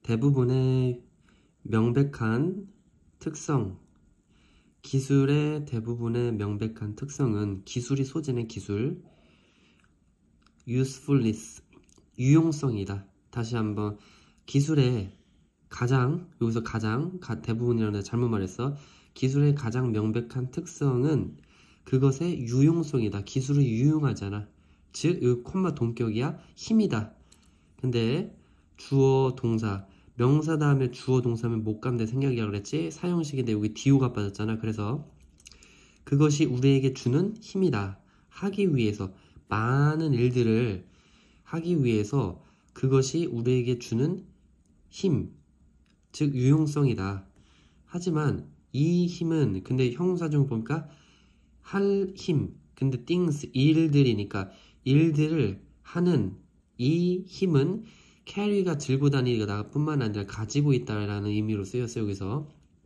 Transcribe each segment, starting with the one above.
대부분의 명백한 특성, 기술의 대부분의 명백한 특성은 기술이 소재는 기술, usefulness, 유용성이다. 다시 한번 기술의 가장, 여기서 가장, 대부분이라는 잘못 말했어. 기술의 가장 명백한 특성은 그것의 유용성이다. 기술이 유용하잖아. 즉, 이 콤마 동격이야. 힘이다. 근데 주어, 동사, 명사 다음에 주어, 동사면 목감대 생략이라 그랬지. 사형식인데 여기 do가 빠졌잖아. 그래서 그것이 우리에게 주는 힘이다. 하기 위해서 많은 일들을 하기 위해서 그것이 우리에게 주는 힘, 즉 유용성이다. 하지만 이 힘은 근데 형용사중 보니까 할 힘, 근데 things, 일들이니까 일들을 하는 이 힘은 carry가 들고 다니다 뿐만 아니라 가지고 있다라는 의미로 쓰였어요. 여기서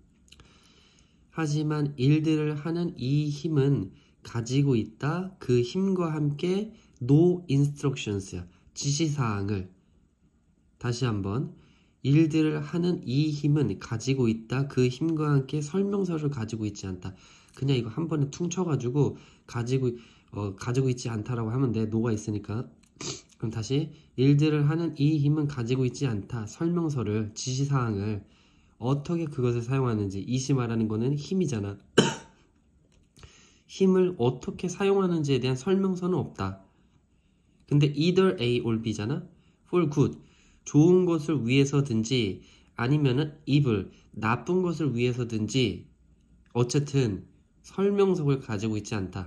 하지만 일들을 하는 이 힘은 가지고 있다. 그 힘과 함께 no instructions야. 지시사항을 다시 한번 일들을 하는 이 힘은 가지고 있다. 그 힘과 함께 설명서를 가지고 있지 않다. 그냥 이거 한 번에 퉁쳐가지고 가지고 있지 않다라고 하면 돼. no가 있으니까. 그럼 다시 일들을 하는 이 힘은 가지고 있지 않다. 설명서를, 지시사항을 어떻게 그것을 사용하는지. 이시 말하는 거는 힘이잖아. 힘을 어떻게 사용하는지에 대한 설명서는 없다. 근데 either A or B잖아. for good, 좋은 것을 위해서든지 아니면은 evil, 나쁜 것을 위해서든지 어쨌든 설명서를 가지고 있지 않다.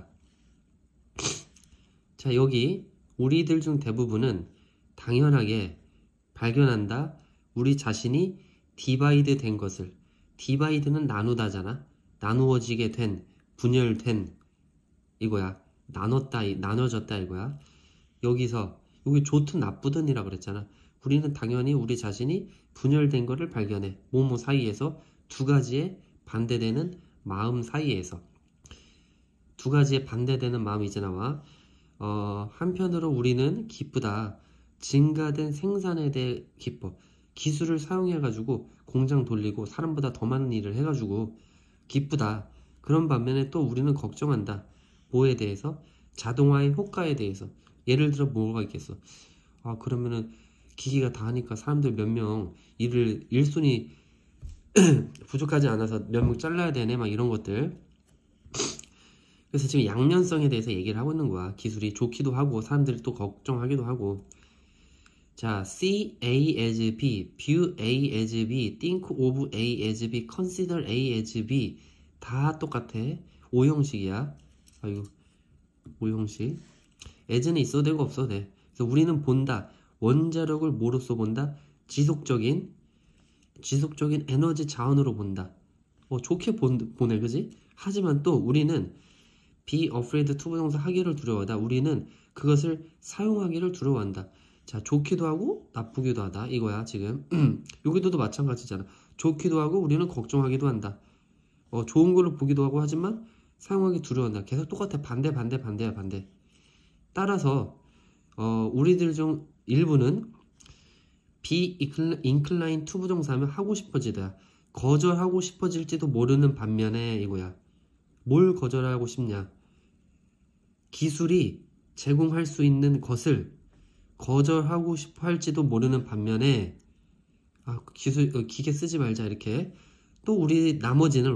자, 여기 우리들 중 대부분은 당연하게 발견한다. 우리 자신이 디바이드 된 것을. 디바이드는 나누다잖아. 나누어지게 된, 분열된 이거야. 나눠졌다 이거야. 여기서 여기 좋든 나쁘든 이라 그랬잖아. 우리는 당연히 우리 자신이 분열된 것을 발견해. 뭐뭐 사이에서 두 가지의 반대되는 마음 사이에서. 두 가지의 반대되는 마음이 이제 나와. 한편으로 우리는 기쁘다. 증가된 생산에 대해 기뻐. 기술을 사용해가지고 공장 돌리고 사람보다 더 많은 일을 해가지고 기쁘다. 그런 반면에 또 우리는 걱정한다. 뭐에 대해서? 자동화의 효과에 대해서. 예를 들어 뭐가 있겠어? 그러면은 기기가 다 하니까 사람들 몇 명 일손이 부족하지 않아서 몇 명 잘라야 되네. 막 이런 것들. 그래서 지금 양면성에 대해서 얘기를 하고 있는 거야. 기술이 좋기도 하고 사람들이 또 걱정하기도 하고. 자, see A as B, view A as B, think of A as B, consider A as B 다 똑같아. 오형식이야. 아이고, 오형식. as는 있어도 되고 없어도 돼. 그래서 우리는 본다. 원자력을 뭐로써 본다? 지속적인 에너지 자원으로 본다. 좋게 보네, 그지? 하지만 또 우리는 be afraid 투부정사 하기를 두려워하다. 우리는 그것을 사용하기를 두려워한다. 자, 좋기도 하고 나쁘기도 하다. 이거야, 지금. 여기도 마찬가지잖아. 좋기도 하고 우리는 걱정하기도 한다. 좋은 걸로 보기도 하고 하지만 사용하기 두려워한다. 계속 똑같아. 반대야, 반대. 따라서 우리들 중 일부는 be inclined 투부정사하면 하고 싶어지다. 거절하고 싶어질지도 모르는 반면에 이거야. 뭘 거절하고 싶냐? 기술이 제공할 수 있는 것을 거절하고 싶어 할지도 모르는 반면에 기계 쓰지 말자 이렇게. 또 우리 나머지는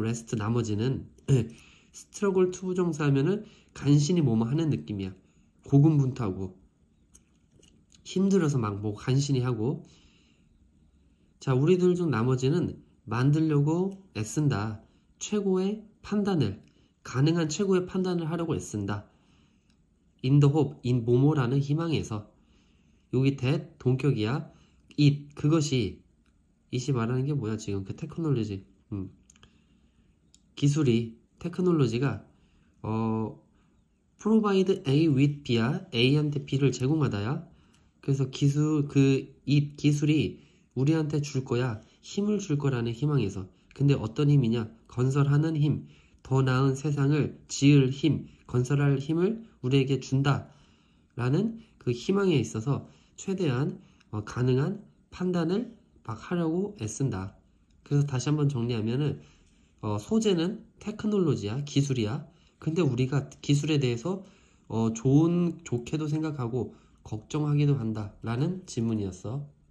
스트러글 투부정사 하면은 간신히 뭐뭐 하는 느낌이야. 고군분투하고 힘들어서 막 뭐 간신히 하고. 자, 우리들 중 나머지는 만들려고 애쓴다. 가능한 최고의 판단을 하려고 애쓴다. in the hope, in 뭐뭐라는 희망에서. 여기 that 동격이야. 그것이 it이 말하는 게 뭐야 지금? 그 테크놀로지. 기술이, 테크놀로지가 provide A with B야. A한테 B를 제공하다야. 그래서 기술이 우리한테 줄 거야. 힘을 줄 거라는 희망에서. 근데 어떤 힘이냐? 건설하는 힘, 더 나은 세상을 지을 힘, 건설할 힘을 우리에게 준다 라는 그 희망에 있어서 최대한 가능한 판단을 막 하려고 애쓴다. 그래서 다시 한번 정리하면은 소재는 테크놀로지야, 기술이야. 근데 우리가 기술에 대해서 좋게도 생각하고 걱정하기도 한다 라는 질문이었어.